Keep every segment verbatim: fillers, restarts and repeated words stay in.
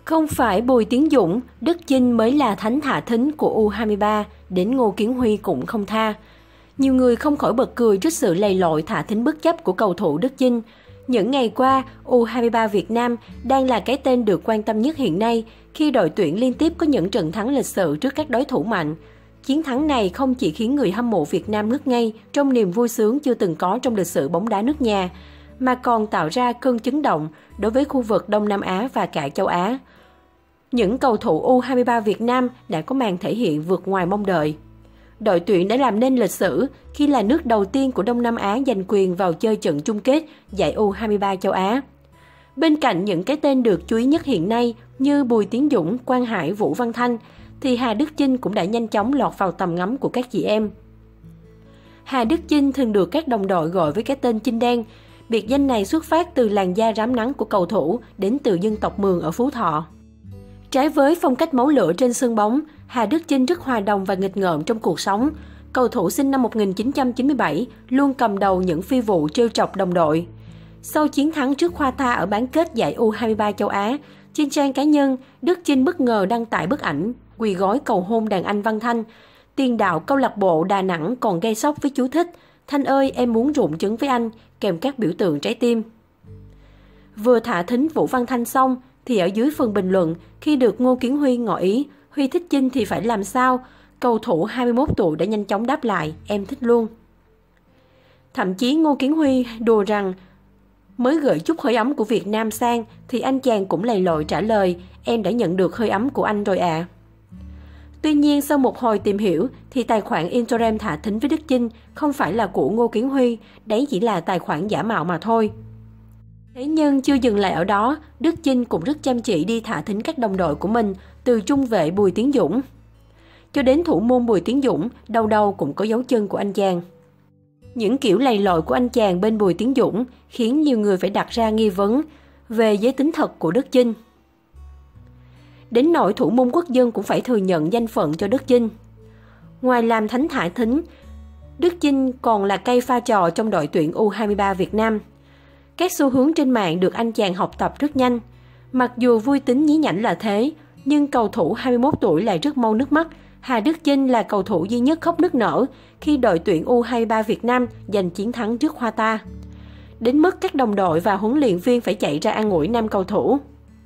Không phải Bùi Tiến Dũng, Đức Chinh mới là thánh thả thính của U hai mươi ba, đến Ngô Kiến Huy cũng không tha. Nhiều người không khỏi bật cười trước sự lầy lội thả thính bất chấp của cầu thủ Đức Chinh. Những ngày qua, U hai mươi ba Việt Nam đang là cái tên được quan tâm nhất hiện nay khi đội tuyển liên tiếp có những trận thắng lịch sử trước các đối thủ mạnh. Chiến thắng này không chỉ khiến người hâm mộ Việt Nam ngất ngây trong niềm vui sướng chưa từng có trong lịch sử bóng đá nước nhà, mà còn tạo ra cơn chấn động đối với khu vực Đông Nam Á và cả châu Á. Những cầu thủ U hai mươi ba Việt Nam đã có màn thể hiện vượt ngoài mong đợi. Đội tuyển đã làm nên lịch sử khi là nước đầu tiên của Đông Nam Á giành quyền vào chơi trận chung kết giải U hai mươi ba châu Á. Bên cạnh những cái tên được chú ý nhất hiện nay như Bùi Tiến Dũng, Quang Hải, Vũ Văn Thanh, thì Hà Đức Chinh cũng đã nhanh chóng lọt vào tầm ngắm của các chị em. Hà Đức Chinh thường được các đồng đội gọi với cái tên Chinh Đen. Biệt danh này xuất phát từ làn da rám nắng của cầu thủ đến từ dân tộc Mường ở Phú Thọ. Trái với phong cách máu lửa trên sân bóng, Hà Đức Chinh rất hòa đồng và nghịch ngợm trong cuộc sống. Cầu thủ sinh năm một nghìn chín trăm chín mươi bảy luôn cầm đầu những phi vụ trêu chọc đồng đội. Sau chiến thắng trước Khoa Tha ở bán kết giải U hai mươi ba châu Á, trên trang cá nhân, Đức Chinh bất ngờ đăng tải bức ảnh quỳ gối cầu hôn đàn anh Văn Thanh. Tiền đạo câu lạc bộ Đà Nẵng còn gây sốc với chú thích "Thanh ơi, em muốn rụng trứng với anh", kèm các biểu tượng trái tim. Vừa thả thính Vũ Văn Thanh xong, thì ở dưới phần bình luận, khi được Ngô Kiến Huy ngỏ ý Huy thích Chinh thì phải làm sao, cầu thủ hai mươi mốt tuổi đã nhanh chóng đáp lại "Em thích luôn". Thậm chí Ngô Kiến Huy đùa rằng mới gửi chút hơi ấm của Việt Nam sang thì anh chàng cũng lầy lội trả lời "Em đã nhận được hơi ấm của anh rồi ạ". À. Tuy nhiên, sau một hồi tìm hiểu thì tài khoản Instagram thả thính với Đức Chinh không phải là của Ngô Kiến Huy, đấy chỉ là tài khoản giả mạo mà thôi. Thế nhưng chưa dừng lại ở đó, Đức Chinh cũng rất chăm chỉ đi thả thính các đồng đội của mình, từ trung vệ Bùi Tiến Dũng cho đến thủ môn Bùi Tiến Dũng, đâu đâu cũng có dấu chân của anh chàng. Những kiểu lầy lội của anh chàng bên Bùi Tiến Dũng khiến nhiều người phải đặt ra nghi vấn về giới tính thật của Đức Chinh. Đến nỗi thủ môn quốc dân cũng phải thừa nhận danh phận cho Đức Chinh. Ngoài làm thánh thả thính, Đức Chinh còn là cây pha trò trong đội tuyển U hai mươi ba Việt Nam. Các xu hướng trên mạng được anh chàng học tập rất nhanh. Mặc dù vui tính nhí nhảnh là thế, nhưng cầu thủ hai mươi mốt tuổi lại rất mau nước mắt. Hà Đức Chinh là cầu thủ duy nhất khóc nức nở khi đội tuyển U hai mươi ba Việt Nam giành chiến thắng trước Khoa Ta. Đến mức các đồng đội và huấn luyện viên phải chạy ra an ủi nam cầu thủ.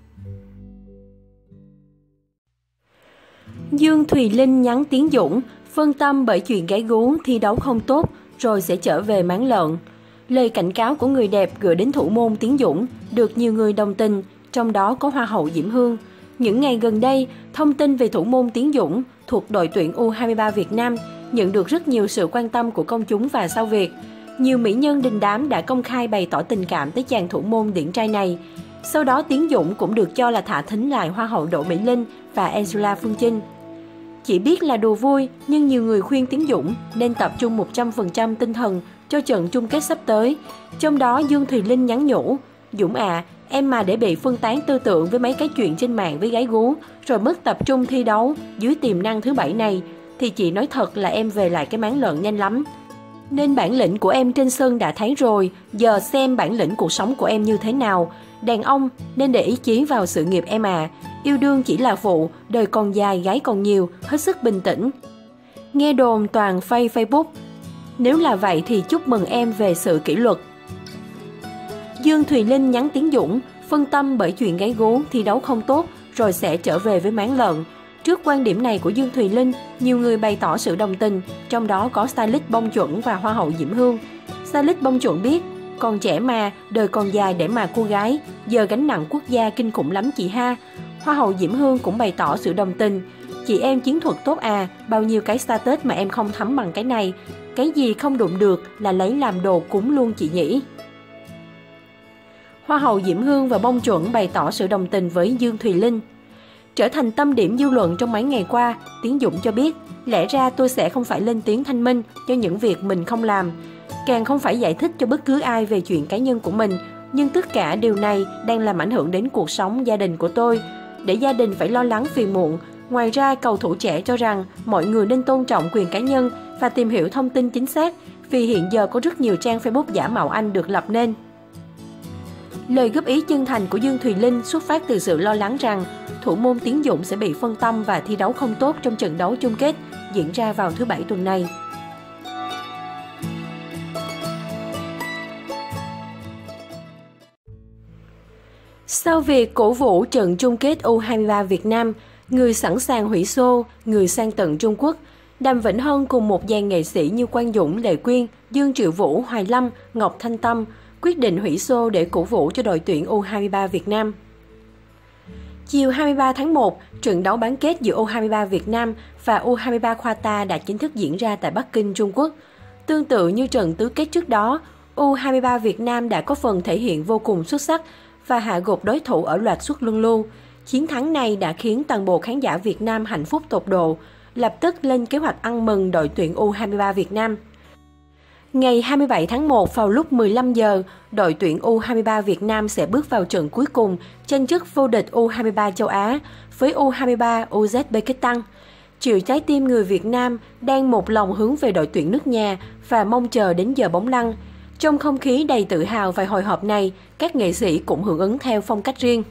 Dương Thùy Linh nhắn Tiến Dũng, phân tâm bởi chuyện gái gú, thi đấu không tốt, rồi sẽ trở về máng lợn. Lời cảnh cáo của người đẹp gửi đến thủ môn Tiến Dũng được nhiều người đồng tình, trong đó có Hoa hậu Diễm Hương. Những ngày gần đây, thông tin về thủ môn Tiến Dũng thuộc đội tuyển U hai mươi ba Việt Nam nhận được rất nhiều sự quan tâm của công chúng và sao Việt. Nhiều mỹ nhân đình đám đã công khai bày tỏ tình cảm tới chàng thủ môn điển trai này. Sau đó Tiến Dũng cũng được cho là thả thính lại Hoa hậu Đỗ Mỹ Linh và Angela Phương Trinh. Chỉ biết là đùa vui, nhưng nhiều người khuyên Tiến Dũng nên tập trung một trăm phần trăm tinh thần cho trận chung kết sắp tới. Trong đó Dương Thùy Linh nhắn nhủ, Dũng à, em mà để bị phân tán tư tưởng với mấy cái chuyện trên mạng với gái gú, rồi mất tập trung thi đấu dưới tiềm năng thứ bảy này, thì chị nói thật là em về lại cái máng lợn nhanh lắm. Nên bản lĩnh của em trên sân đã thấy rồi, giờ xem bản lĩnh cuộc sống của em như thế nào. Đàn ông nên để ý chí vào sự nghiệp em à, yêu đương chỉ là phụ, đời còn dài gái còn nhiều, hết sức bình tĩnh. Nghe đồn toàn fake Facebook, nếu là vậy thì chúc mừng em về sự kỷ luật. Dương Thùy Linh nhắn Tiến Dũng, phân tâm bởi chuyện gái gú, thi đấu không tốt, rồi sẽ trở về với máng lợn. Trước quan điểm này của Dương Thùy Linh, nhiều người bày tỏ sự đồng tình, trong đó có stylist Bông Chuẩn và Hoa hậu Diễm Hương. Stylist Bông Chuẩn biết, còn trẻ mà, đời còn dài để mà cô gái, giờ gánh nặng quốc gia kinh khủng lắm chị ha. Hoa hậu Diễm Hương cũng bày tỏ sự đồng tình. Chị em chiến thuật tốt à, bao nhiêu cái status mà em không thấm bằng cái này. Cái gì không đụng được là lấy làm đồ cúng luôn chị nhỉ. Hoa hậu Diễm Hương và Bông Chuẩn bày tỏ sự đồng tình với Dương Thùy Linh. Trở thành tâm điểm dư luận trong mấy ngày qua, Tiến Dũng cho biết, lẽ ra tôi sẽ không phải lên tiếng thanh minh cho những việc mình không làm, càng không phải giải thích cho bất cứ ai về chuyện cá nhân của mình, nhưng tất cả điều này đang làm ảnh hưởng đến cuộc sống gia đình của tôi, để gia đình phải lo lắng phiền muộn. Ngoài ra, cầu thủ trẻ cho rằng mọi người nên tôn trọng quyền cá nhân và tìm hiểu thông tin chính xác, vì hiện giờ có rất nhiều trang Facebook giả mạo anh được lập nên. Lời góp ý chân thành của Dương Thùy Linh xuất phát từ sự lo lắng rằng thủ môn Tiến Dũng sẽ bị phân tâm và thi đấu không tốt trong trận đấu chung kết diễn ra vào thứ Bảy tuần này. Sau việc cổ vũ trận chung kết U hai mươi ba Việt Nam, người sẵn sàng hủy xô, người sang tận Trung Quốc, Đàm Vĩnh Hân cùng một dàn nghệ sĩ như Quang Dũng, Lệ Quyên, Dương Triệu Vũ, Hoài Lâm, Ngọc Thanh Tâm quyết định hủy xô để cổ vũ cho đội tuyển U hai mươi ba Việt Nam. Chiều hai mươi ba tháng một, trận đấu bán kết giữa U hai mươi ba Việt Nam và U hai mươi ba Qatar đã chính thức diễn ra tại Bắc Kinh, Trung Quốc. Tương tự như trận tứ kết trước đó, U hai mươi ba Việt Nam đã có phần thể hiện vô cùng xuất sắc và hạ gục đối thủ ở loạt suất luân lưu. Chiến thắng này đã khiến toàn bộ khán giả Việt Nam hạnh phúc tột độ, lập tức lên kế hoạch ăn mừng đội tuyển U hai mươi ba Việt Nam. Ngày hai mươi bảy tháng một vào lúc mười lăm giờ, đội tuyển U hai mươi ba Việt Nam sẽ bước vào trận cuối cùng tranh chức vô địch U hai mươi ba châu Á với U hai mươi ba Uzbekistan. Triệu trái tim người Việt Nam đang một lòng hướng về đội tuyển nước nhà và mong chờ đến giờ bóng lăn. Trong không khí đầy tự hào và hồi hộp này, các nghệ sĩ cũng hưởng ứng theo phong cách riêng.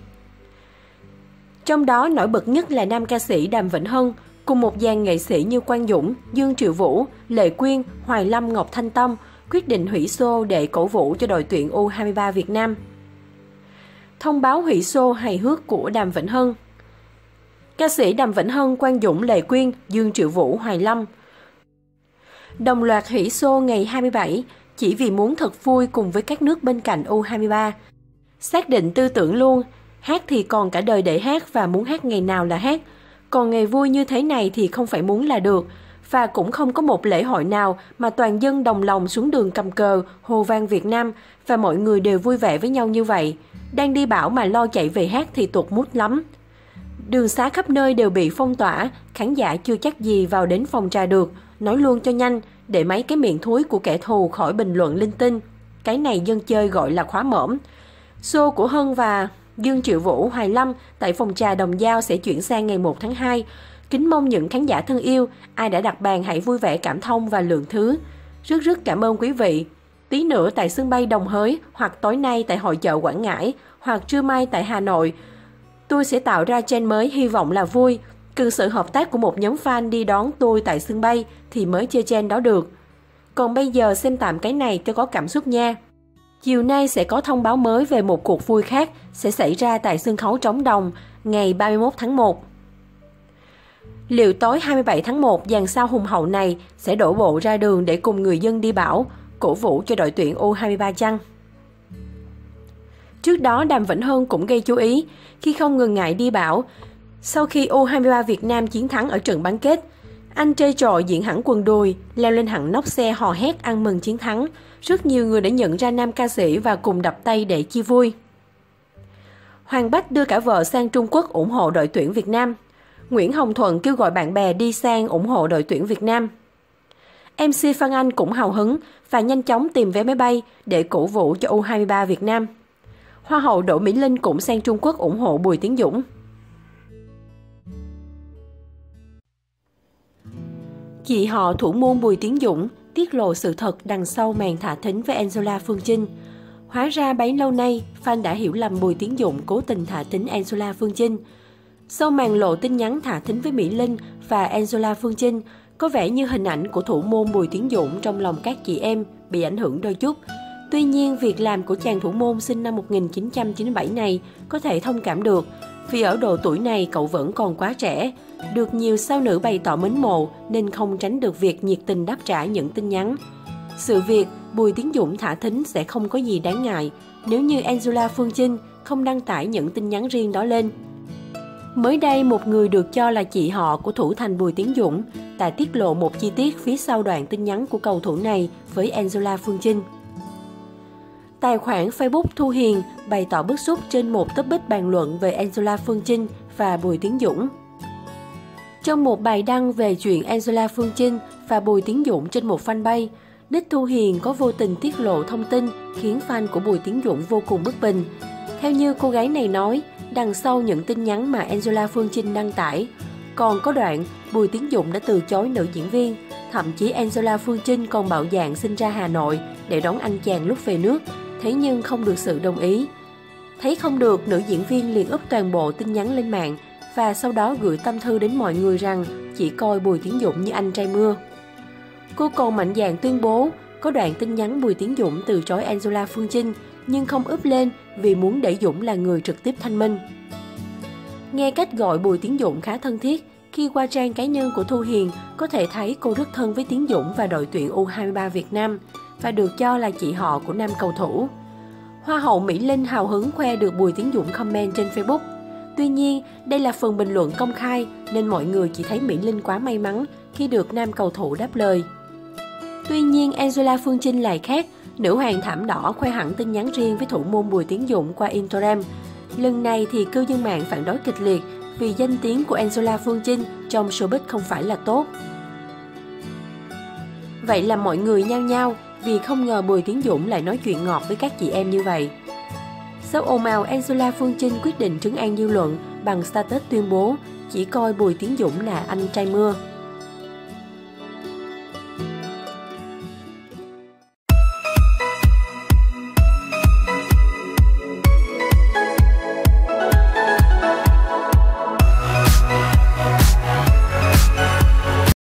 Trong đó nổi bật nhất là nam ca sĩ Đàm Vĩnh Hân, cùng một dàn nghệ sĩ như Quang Dũng, Dương Triệu Vũ, Lệ Quyên, Hoài Lâm, Ngọc Thanh Tâm quyết định hủy xô để cổ vũ cho đội tuyển U hai mươi ba Việt Nam. Thông báo hủy xô hài hước của Đàm Vĩnh Hân. Ca sĩ Đàm Vĩnh Hân, Quang Dũng, Lệ Quyên, Dương Triệu Vũ, Hoài Lâm đồng loạt hủy xô ngày hai mươi bảy chỉ vì muốn thật vui cùng với các nước bên cạnh U hai mươi ba. Xác định tư tưởng luôn, hát thì còn cả đời để hát và muốn hát ngày nào là hát. Còn ngày vui như thế này thì không phải muốn là được. Và cũng không có một lễ hội nào mà toàn dân đồng lòng xuống đường cầm cờ, hô vang Việt Nam và mọi người đều vui vẻ với nhau như vậy. Đang đi bão mà lo chạy về hát thì tụt mút lắm. Đường xá khắp nơi đều bị phong tỏa, khán giả chưa chắc gì vào đến phòng trà được. Nói luôn cho nhanh, để mấy cái miệng thúi của kẻ thù khỏi bình luận linh tinh. Cái này dân chơi gọi là khóa mõm. Show của Hân và Dương Triệu Vũ, Hoài Lâm tại phòng trà Đồng Dao sẽ chuyển sang ngày một tháng hai. Kính mong những khán giả thân yêu, ai đã đặt bàn hãy vui vẻ cảm thông và lượng thứ. Rất rất cảm ơn quý vị. Tí nữa tại sân bay Đồng Hới, hoặc tối nay tại hội chợ Quảng Ngãi, hoặc trưa mai tại Hà Nội, tôi sẽ tạo ra trend mới hy vọng là vui. Cần sự hợp tác của một nhóm fan đi đón tôi tại sân bay thì mới chơi trend đó được. Còn bây giờ xem tạm cái này cho có cảm xúc nha. Chiều nay sẽ có thông báo mới về một cuộc vui khác sẽ xảy ra tại sân khấu Trống Đồng ngày ba mươi mốt tháng một. Liệu tối hai mươi bảy tháng một, dàn sao hùng hậu này sẽ đổ bộ ra đường để cùng người dân đi bão, cổ vũ cho đội tuyển U hai mươi ba chăng? Trước đó, Đàm Vĩnh Hân cũng gây chú ý khi không ngần ngại đi bão. Sau khi U hai mươi ba Việt Nam chiến thắng ở trận bán kết, anh trê trội diện hẳn quần đùi, leo lên hẳn nóc xe hò hét ăn mừng chiến thắng. Rất nhiều người đã nhận ra nam ca sĩ và cùng đập tay để chia vui. Hoàng Bách đưa cả vợ sang Trung Quốc ủng hộ đội tuyển Việt Nam. Nguyễn Hồng Thuận kêu gọi bạn bè đi sang ủng hộ đội tuyển Việt Nam. em xê Phan Anh cũng hào hứng và nhanh chóng tìm vé máy bay để cổ vũ cho U hai mươi ba Việt Nam. Hoa hậu Đỗ Mỹ Linh cũng sang Trung Quốc ủng hộ Bùi Tiến Dũng. Chị họ thủ môn Bùi Tiến Dũng tiết lộ sự thật đằng sau màn thả thính với Angela Phương Trinh. Hóa ra bấy lâu nay, fan đã hiểu lầm Bùi Tiến Dũng cố tình thả thính Angela Phương Trinh. Sau màn lộ tin nhắn thả thính với Mỹ Linh và Angela Phương Trinh, có vẻ như hình ảnh của thủ môn Bùi Tiến Dũng trong lòng các chị em bị ảnh hưởng đôi chút. Tuy nhiên, việc làm của chàng thủ môn sinh năm một nghìn chín trăm chín mươi bảy này có thể thông cảm được, vì ở độ tuổi này cậu vẫn còn quá trẻ. Được nhiều sao nữ bày tỏ mến mộ nên không tránh được việc nhiệt tình đáp trả những tin nhắn. Sự việc Bùi Tiến Dũng thả thính sẽ không có gì đáng ngại nếu như Angela Phương Trinh không đăng tải những tin nhắn riêng đó lên. Mới đây, một người được cho là chị họ của thủ thành Bùi Tiến Dũng đã tiết lộ một chi tiết phía sau đoạn tin nhắn của cầu thủ này với Angela Phương Trinh. Tài khoản Facebook Thu Hiền bày tỏ bức xúc trên một topic bàn luận về Angela Phương Trinh và Bùi Tiến Dũng. Trong một bài đăng về chuyện Angela Phương Trinh và Bùi Tiến Dũng trên một fanpage, nick Thu Hiền có vô tình tiết lộ thông tin khiến fan của Bùi Tiến Dũng vô cùng bất bình. Theo như cô gái này nói, đằng sau những tin nhắn mà Angela Phương Trinh đăng tải, còn có đoạn Bùi Tiến Dũng đã từ chối nữ diễn viên. Thậm chí Angela Phương Trinh còn bạo dạn xin ra Hà Nội để đón anh chàng lúc về nước, thế nhưng không được sự đồng ý. Thấy không được, nữ diễn viên liền úp toàn bộ tin nhắn lên mạng và sau đó gửi tâm thư đến mọi người rằng chỉ coi Bùi Tiến Dũng như anh trai mưa. Cô còn mạnh dạn tuyên bố có đoạn tin nhắn Bùi Tiến Dũng từ chối Angela Phương Trinh nhưng không úp lên vì muốn để Dũng là người trực tiếp thanh minh. Nghe cách gọi Bùi Tiến Dũng khá thân thiết, khi qua trang cá nhân của Thu Hiền có thể thấy cô rất thân với Tiến Dũng và đội tuyển U hai mươi ba Việt Nam và được cho là chị họ của nam cầu thủ. Hoa hậu Mỹ Linh hào hứng khoe được Bùi Tiến Dũng comment trên Facebook. Tuy nhiên, đây là phần bình luận công khai nên mọi người chỉ thấy Mỹ Linh quá may mắn khi được nam cầu thủ đáp lời. Tuy nhiên, Angela Phương Trinh lại khác, nữ hoàng thảm đỏ khoe hẳn tin nhắn riêng với thủ môn Bùi Tiến Dũng qua Instagram. Lần này thì cư dân mạng phản đối kịch liệt vì danh tiếng của Angela Phương Trinh trong showbiz không phải là tốt. Vậy là mọi người nhao nhao vì không ngờ Bùi Tiến Dũng lại nói chuyện ngọt với các chị em như vậy. Sau ồn ào, Angela Phương Trinh quyết định trấn an dư luận bằng status tuyên bố chỉ coi Bùi Tiến Dũng là anh trai mưa.